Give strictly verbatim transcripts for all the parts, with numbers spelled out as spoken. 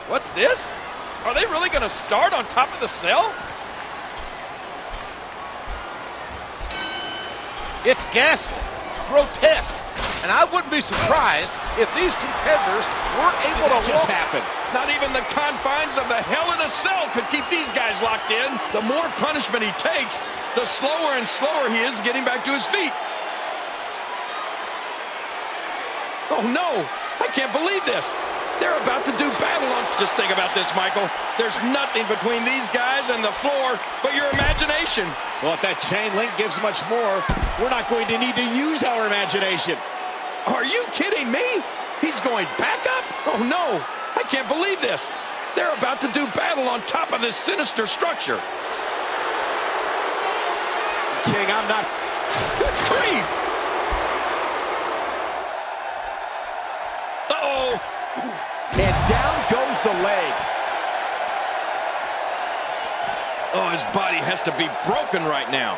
What's this? Are they really going to start on top of the cell? It's ghastly, grotesque, and I wouldn't be surprised if these competitors weren't able to just walk. happen. Not even the confines of the Hell in a Cell could keep these guys locked in. The more punishment he takes, the slower and slower he is getting back to his feet. Oh no, I can't believe this. They're about to do battle on... Just think about this, Michael. There's nothing between these guys and the floor but your imagination. Well, if that chain link gives much more, we're not going to need to use our imagination. Are you kidding me? He's going back up? Oh no, I can't believe this. They're about to do battle on top of this sinister structure. King, I'm not... Good grief! Uh-oh! And down goes the leg. Oh, his body has to be broken right now.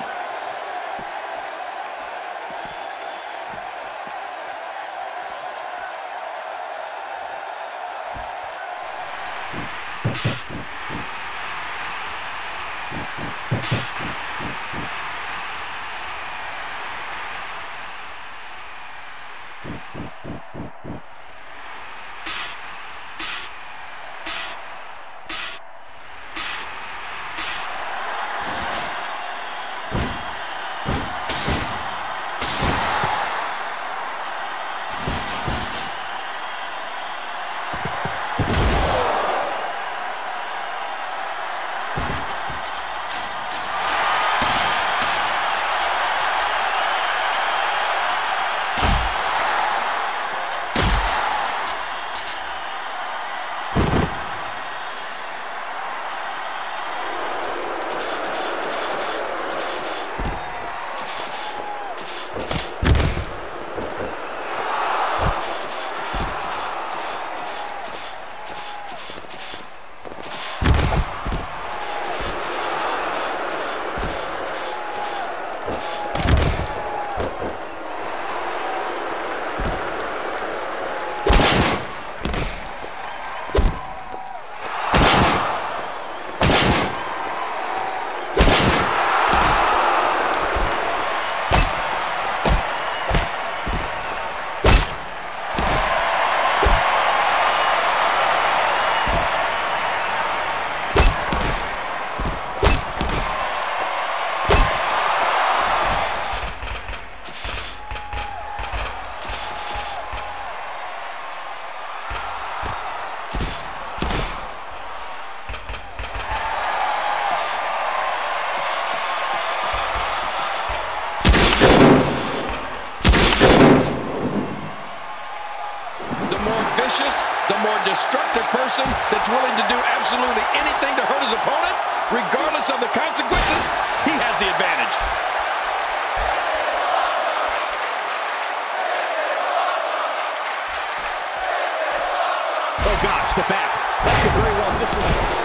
The more destructive person that's willing to do absolutely anything to hurt his opponent, regardless of the consequences, he has the advantage. Oh gosh, the back. That could very well disrupt.